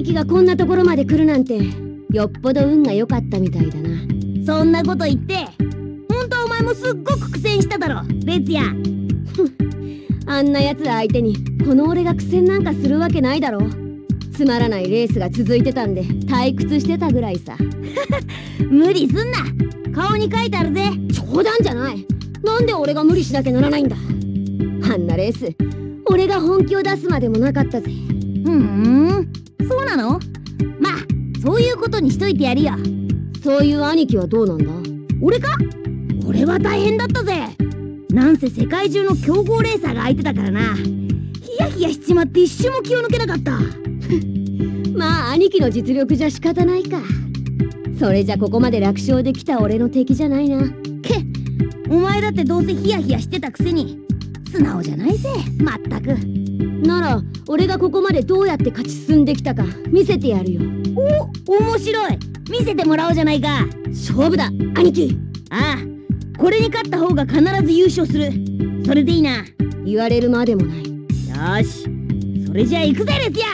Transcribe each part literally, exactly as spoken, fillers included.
貴がこんなところまで来るなんてよっぽど運が良かったみたいだな。 そんなこと言って本当はお前もすっごく苦戦しただろレツヤ。 あんな奴ら相手にこの俺が苦戦なんかするわけないだろ。つまらないレースが続いてたんで退屈してたぐらいさ。 無理すんな、顔に書いてあるぜ。 冗談じゃない。なんで俺が無理しなきゃならないんだ。あんなレース俺が本気を出すまでもなかったぜ。 ふん、そうなの。まあそういうことにしといてやるよ。 そういう兄貴はどうなんだ。 俺か？俺は大変だったぜ。なんせ世界中の強豪レーサーが相手だからな。ヒヤヒヤしちまって一瞬も気を抜けなかった。 まあ兄貴の実力じゃ仕方ないか。それじゃここまで楽勝できた俺の敵じゃないな。 けっ、お前だってどうせヒヤヒヤしてたくせに素直じゃないぜ、まったく。 なら俺がここまでどうやって勝ち進んできたか見せてやるよ。 お、面白い。見せてもらおうじゃないか。 勝負だ兄貴。 ああ、これに勝った方が必ず優勝する。それでいいな。 言われるまでもない。 よし、それじゃあ行くぜレツヤ。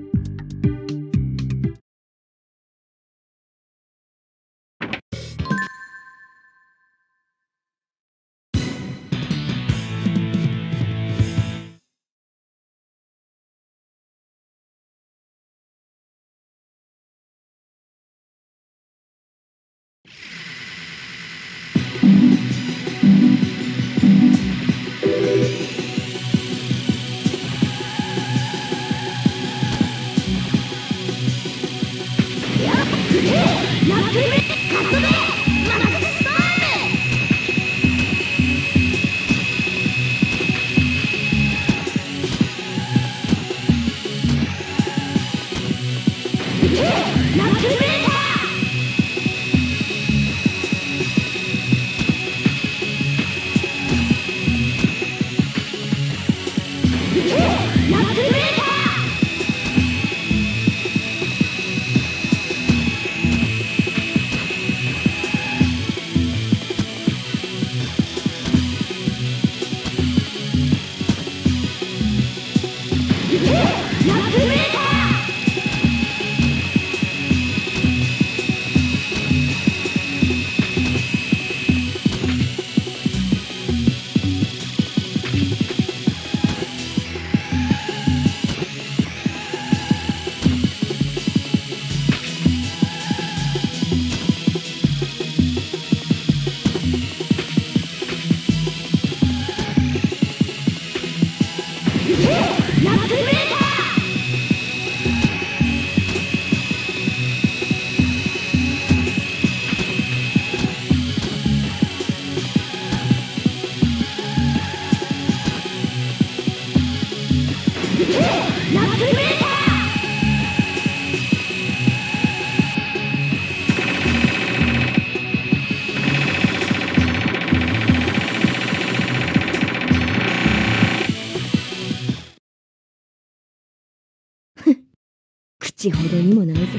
口ほどにもないぜ。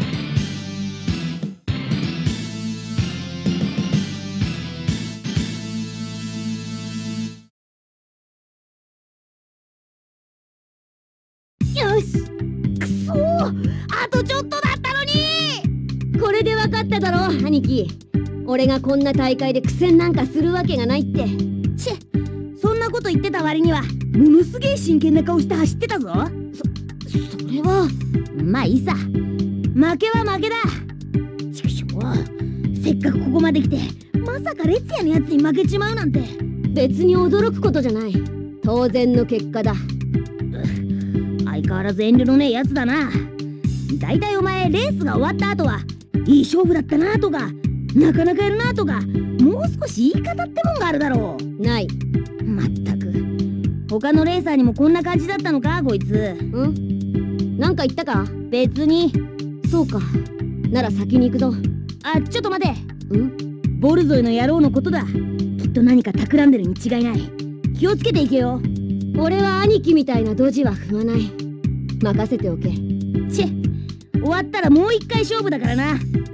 よし、くそー、あとちょっとだったのに。 これで分かっただろ兄貴。俺がこんな大会で苦戦なんかするわけがないって。 チェ、そんなこと言ってた割にはものすげえ真剣な顔して走ってたぞ。 そ、それはまあいいさ、負けは負けだ。ちくしょう、せっかくここまで来てまさかレツヤのやつに負けちまうなんて。 別に驚くことじゃない。当然の結果だ。 相変わらず遠慮のねえやつだな。だいたいお前レースが終わった後はいい勝負だったなとかなかなかやるなとかもう少し言い方ってもんがあるだろう。 ない。 まったく、他のレーサーにもこんな感じだったのかこいつ。 ん？なんか言ったか？ 別に。 そうか。なら先に行くぞ。 あ、ちょっと待て。 ん？ ボルゾイの野郎のことだ。きっと何か企んでるに違いない。気をつけていけよ。 俺は兄貴みたいなドジは踏まない。任せておけ。 チェ、終わったらもう一回勝負だからな。